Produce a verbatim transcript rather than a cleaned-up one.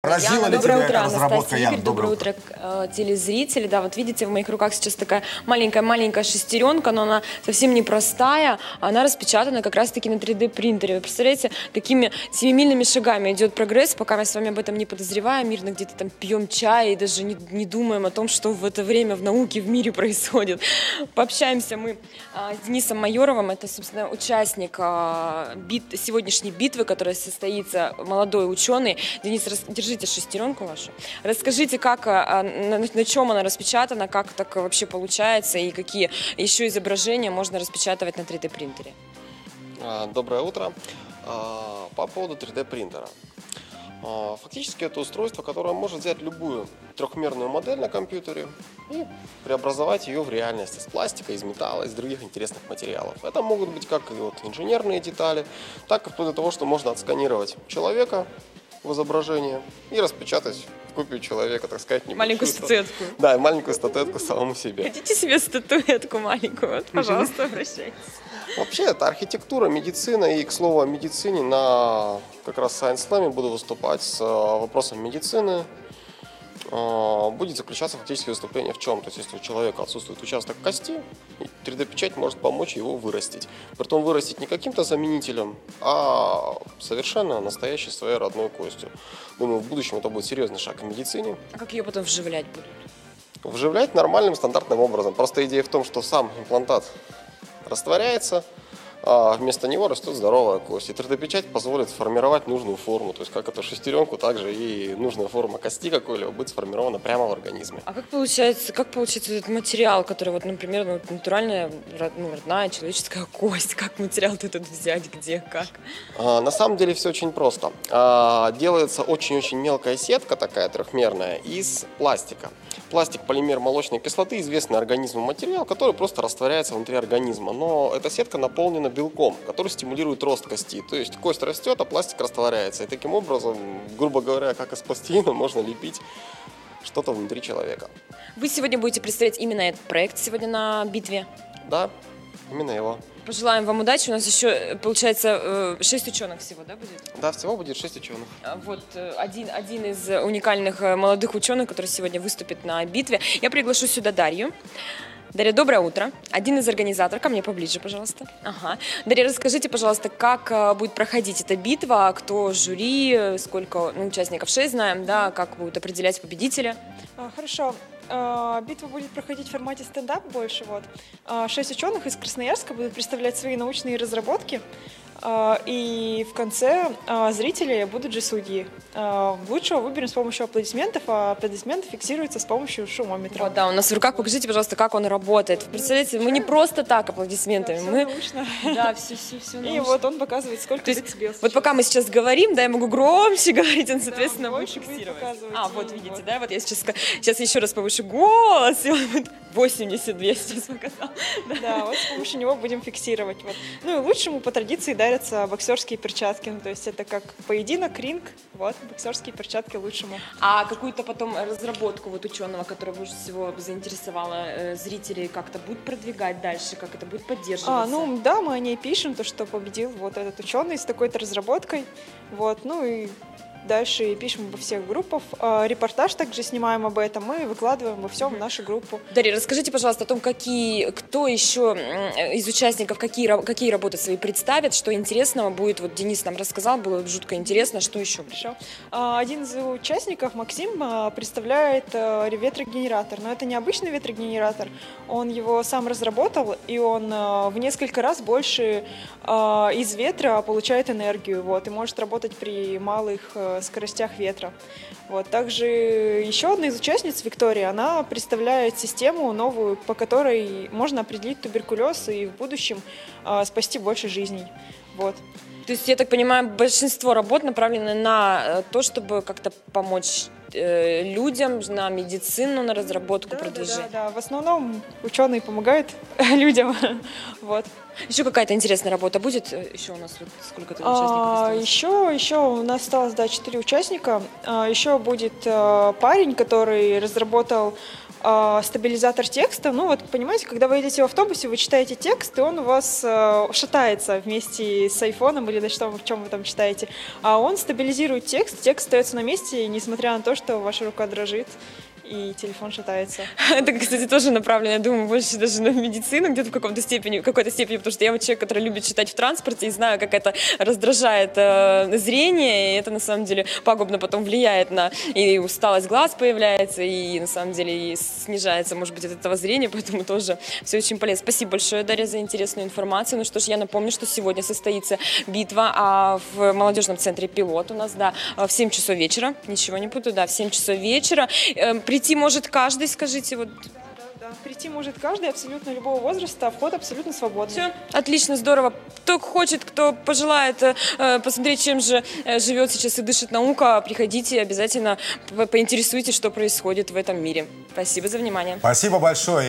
Поразила Яна. ли Доброе тебя утро, эта разработка, Анастасия, Яна? Игорь. Доброе утро, э, телезрители. Да, вот видите, в моих руках сейчас такая маленькая-маленькая шестеренка, но она совсем непростая. Она распечатана как раз-таки на три дэ принтере. Вы представляете, какими семимильными шагами идет прогресс, пока мы с вами об этом не подозреваем, мирно где-то там пьем чай и даже не, не думаем о том, что в это время в науке, в мире происходит. Пообщаемся мы а, с Денисом Майоровым. Это, собственно, участник а, бит, сегодняшней битвы, которая состоится, молодой ученый. Денис, рас, держите шестеренку вашу. Расскажите, как, а, на, на чем она распечатана, как так вообще получается и какие еще изображения можно распечатывать на три дэ принтере. Доброе утро. По поводу три дэ принтера. Фактически это устройство, которое может взять любую трехмерную модель на компьютере и преобразовать ее в реальность из пластика, из металла, из других интересных материалов. Это могут быть как и вот инженерные детали, так и вплоть до того, что можно отсканировать человека в изображение и распечатать копию человека, так сказать, небольшую. Маленькую статуэтку. Да, маленькую статуэтку самому себе. Хотите себе статуэтку маленькую? Вот, пожалуйста, обращайтесь. Вообще, это архитектура, медицина, и, к слову, о медицине на как раз Science Slam буду выступать с вопросом медицины. Будет заключаться фактически выступление в чем? То есть, если у человека отсутствует участок кости, три дэ-печать может помочь его вырастить. Притом вырастить не каким-то заменителем, а совершенно настоящей своей родной костью. Думаю, в будущем это будет серьезный шаг в медицине. А как ее потом вживлять будут? Вживлять нормальным, стандартным образом. Просто идея в том, что сам имплантат растворяется, а вместо него растет здоровая кость. И три дэ-печать позволит сформировать нужную форму. То есть, как эту шестеренку, также и нужная форма кости какой-либо будет сформирована прямо в организме. А как получается, как получается этот материал, который, вот, например, ну, натуральная, ну, родная человеческая кость? Как материал-то этот взять, где, как? А, на самом деле все очень просто. А, делается очень-очень мелкая сетка, такая трехмерная, из пластика. Пластик, полимер молочной кислоты, известный организму материал, который просто растворяется внутри организма. Но эта сетка наполнена белком, который стимулирует рост кости. То есть кость растет, а пластик растворяется. И таким образом, грубо говоря, как из пластилина, можно лепить что-то внутри человека. Вы сегодня будете представлять именно этот проект сегодня на битве? Да, именно его. Пожелаем вам удачи. У нас еще, получается, шесть ученых всего, да, будет? Да, всего будет шесть ученых. Вот один, один из уникальных молодых ученых, который сегодня выступит на битве. Я приглашу сюда Дарью. Дарья, доброе утро. Один из организаторов. Ко мне поближе, пожалуйста. Ага. Дарья, расскажите, пожалуйста, как будет проходить эта битва, кто жюри, сколько, ну, участников, шесть знаем, да, как будут определять победителя? Хорошо. Битва будет проходить в формате стендап больше. Вот. Шесть ученых из Красноярска будут представлять свои научные разработки. И в конце зрители будут же судьи. Лучшего выберем с помощью аплодисментов, а аплодисменты фиксируются с помощью шумометра. Вот, да, у нас в руках. Покажите, пожалуйста, как он работает. Представляете, мы не просто так аплодисментами. Да, все мы... научно. Да, все, все, все научно. И вот он показывает, сколько децибел. Вот пока мы сейчас говорим, да, я могу громче говорить, он, соответственно, да, он будет фиксировать. Будет а, вот видите, вот. да, вот я сейчас, сейчас еще раз повышу голос, и он будет восемьдесят две сейчас показал. Да. да, вот с помощью него будем фиксировать. Вот. Ну и лучшему по традиции дарятся боксерские перчатки. Ну, то есть это как поединок, ринг, вот, боксерские перчатки лучшему. А какую-то потом разработку вот ученого, которая больше всего заинтересовала э, зрителей, как-то будет продвигать дальше, как это будет поддерживаться? А, ну да, мы о ней пишем, то, что победил вот этот ученый с такой-то разработкой. Вот, ну и дальше пишем во всех группах. Репортаж также снимаем об этом, мы выкладываем во всем в нашу группу. Дарья, расскажите, пожалуйста, о том, какие, кто еще из участников, какие, какие работы свои представит, что интересного будет. Вот Денис нам рассказал, было жутко интересно, что еще будет? Хорошо. Один из участников, Максим, представляет ветрогенератор, но это не обычный ветрогенератор, он его сам разработал, и он в несколько раз больше из ветра получает энергию, вот, и может работать при малых скоростях ветра. Вот. Также еще одна из участниц, Виктория, она представляет систему новую, по которой можно определить туберкулез и в будущем э, спасти больше жизней. Вот. То есть, я так понимаю, большинство работ направлены на то, чтобы как-то помочь э, людям, на медицину, на разработку, да, продвижение. Да, да, да. В основном ученые помогают людям. Вот. Еще какая-то интересная работа будет? Еще у нас вот сколько-то участников а, еще, еще у нас осталось, да, четыре участника. А, еще будет а, парень, который разработал э, стабилизатор текста. Ну вот, понимаете, когда вы едете в автобусе, вы читаете текст, и он у вас э, шатается вместе с айфоном или на что, в чем вы там читаете. А он стабилизирует текст, текст остается на месте, несмотря на то, что ваша рука дрожит и телефон шатается. Это, кстати, тоже направлено, я думаю, больше даже на медицину, где-то в каком-то степени, в какой-то степени, потому что я вот человек, который любит читать в транспорте и знаю, как это раздражает э, зрение, и это на самом деле пагубно потом влияет на и усталость глаз появляется, и на самом деле и снижается, может быть, от этого зрения, поэтому тоже все очень полезно. Спасибо большое, Дарья, за интересную информацию. Ну что ж, я напомню, что сегодня состоится битва а, в молодежном центре «Пилот» у нас, да, в семь часов вечера, ничего не путаю, да, в семь часов вечера. Э, Прийти может каждый, скажите, вот. Да, да, да. Прийти может каждый, абсолютно любого возраста, а вход абсолютно свободный. Все, отлично, здорово. Кто хочет, кто пожелает э, посмотреть, чем же э, живет сейчас и дышит наука, приходите, обязательно по поинтересуйтесь, что происходит в этом мире. Спасибо за внимание. Спасибо большое.